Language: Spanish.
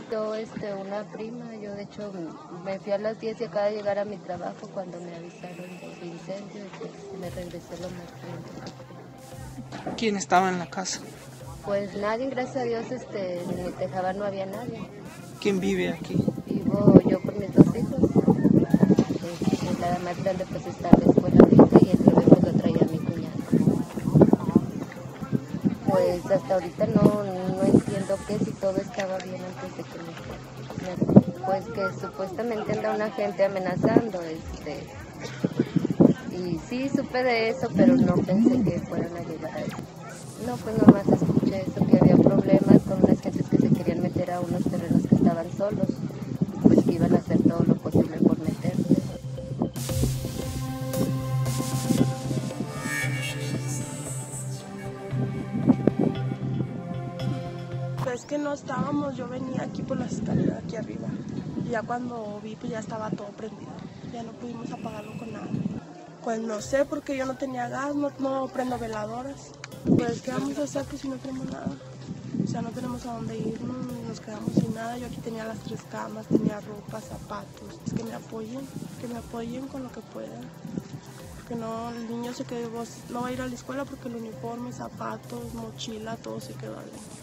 Yo, una prima, yo de hecho me fui a las 10 y acaba de llegar a mi trabajo cuando me avisaron del incendio y pues me regresé lo más pronto. ¿Quién estaba en la casa? Pues nadie, gracias a Dios, en mi tejaba no había nadie. ¿Quién vive aquí? Vivo yo con mis 2 hijos. La más grande pues está en la escuela ahorita y el bebé pues lo traía mi cuñado. Pues hasta ahorita no entiendo que si todo estaba bien antes de que pues que supuestamente anda una gente amenazando, y sí supe de eso, pero no pensé que fueran a llegar a eso. No, pues nomás escuché eso, que había problemas con unas gentes que se querían meter a unos terrenos que estaban solos, pues que iban a hacer todo lo posible por meterse. Pues que no estábamos, yo venía aquí por las escaleras aquí arriba y ya cuando vi pues ya estaba todo prendido, ya no pudimos apagarlo con nada. Pues no sé porque yo no tenía gas, no prendo veladoras, pues ¿qué vamos a hacer pues si no tenemos nada? O sea, no tenemos a dónde irnos, nos quedamos sin nada. Yo aquí tenía las 3 camas, tenía ropa, zapatos. Es que me apoyen con lo que puedan. Que no, el niño se quedó, no va a ir a la escuela porque el uniforme, zapatos, mochila, todo se quedó ahí.